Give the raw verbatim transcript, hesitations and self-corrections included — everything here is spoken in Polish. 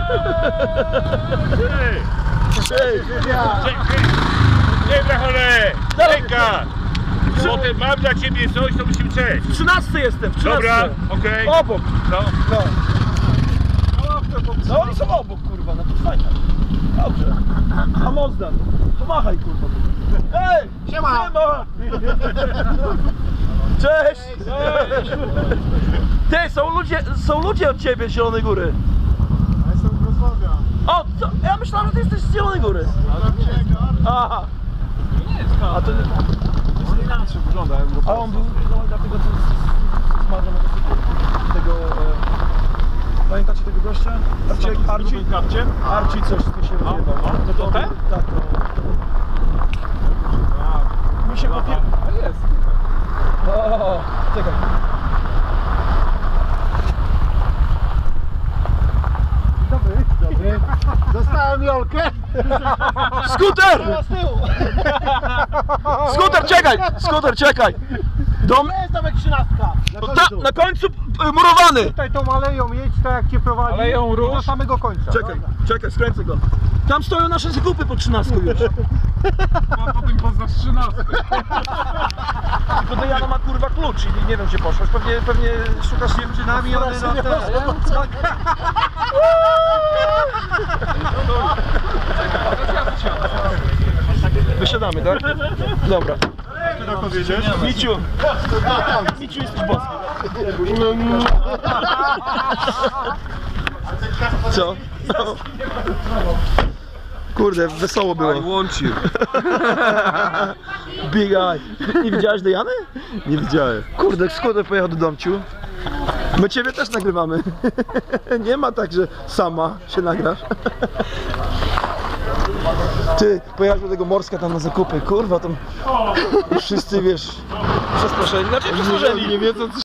Nie, brachole! Ręka! Potem mam dla ciebie coś, to musimy przejść. W trzynastce jestem, w trzynastce. Dobra, okej. Okay. Obok. No. No. No oni są obok, kurwa, no to fajnie. Dobrze. A Mozdan, pomachaj, kurwa. Ej! Siema! Siema! Cześć! Cześć! Ty, są ludzie, są ludzie od ciebie z Zielonej Góry. Ja jestem z Wrocławia. O, co? Ja myślałem, że ty jesteś z Zielonej Góry. Aha. A to nie... On inaczej wygląda. A on był, no, dlatego co zmarł na motocyklu. Tego... E... Pamiętacie tego gościa? Archie? Archie? Archie coś tu się wyjebał. To to ten? Tak, to... Mi się kopie... A jest. O, czekaj. Dobry. Dobry. Dostałem Jolkę. Skuter! Skuter, czekaj! Skuter, czekaj! Dom... Jest tam jak trzynastka. Na Ta, na końcu y, murowany! Tutaj tą aleją jedź tak jak cię prowadzi. Aleją róż. Do samego końca. Czekaj, czekaj, skręcę go. Tam stoją nasze zakupy po trzynastku już. A potem poznasz trzynastkę. Tylko Dejana ma kurwa klucz i nie wiem gdzie poszłaś. Pewnie, pewnie szukasz dziewczynami, one na te... Wysiadamy, tak? Dobra. Ty tak powiedziesz? Miciu! Miciu, jesteś boski. Co? Kurde, wesoło było. I want you. Big eye. Nie widziałeś Dejany? Nie widziałem. Kurde, Skuter pojechał do domciu. My ciebie też nagrywamy. Nie ma tak, że sama się nagrasz. Ty, pojechałeś do tego Morska tam na zakupy, kurwa, tam wszyscy, wiesz, przestraszeni, znaczy przestraszeni. Nie wiedzą, co